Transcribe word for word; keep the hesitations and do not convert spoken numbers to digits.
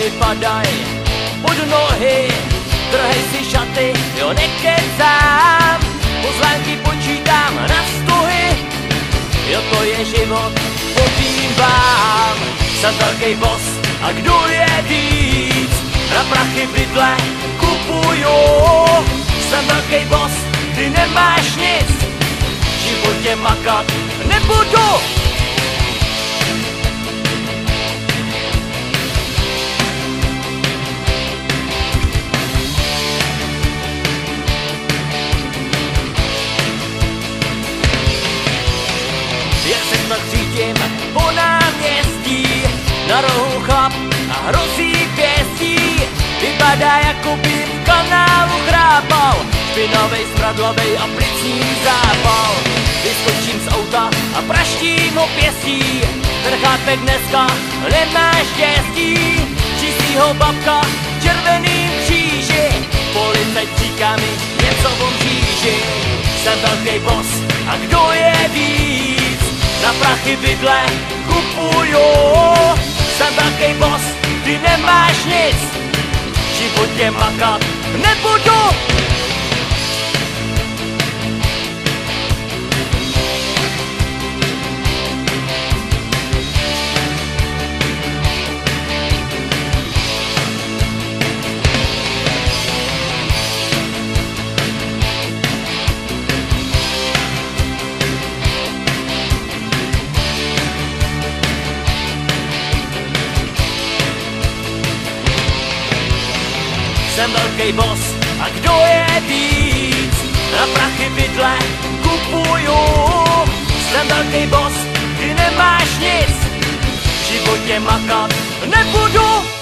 mi padaj pod nohy, trhej si šaty, jo nekecám, pozvánky počítám na stuhy, jo to je život, povím vám, jsem velký boss a kdo je víc, na prachy bydle kupuju, jsem velký boss, ty nemáš nic, v životě makat nebudu. Jak se tak cítím po náměstí, na rohu chlap a hrozí pěstí, vypadá jako by v kanálu chrápal, špinavej, smradlavej a plicní zápal. Vyskočím z auta a praštím ho pěstí, ten chápek dneska nemá štěstí, čistý ho babka v červeným kříži, policajt říká mi něco o mříži. Jsem velký boss a kdo je víc, na prachy bydle kupuju, jsem velký boss, ty nemáš nic, v životě makat nebudu. Jsem velký boss a kdo je víc, na prachy bydle kupuju, jsem velký boss, ty nemáš nic, v životě makat nebudu.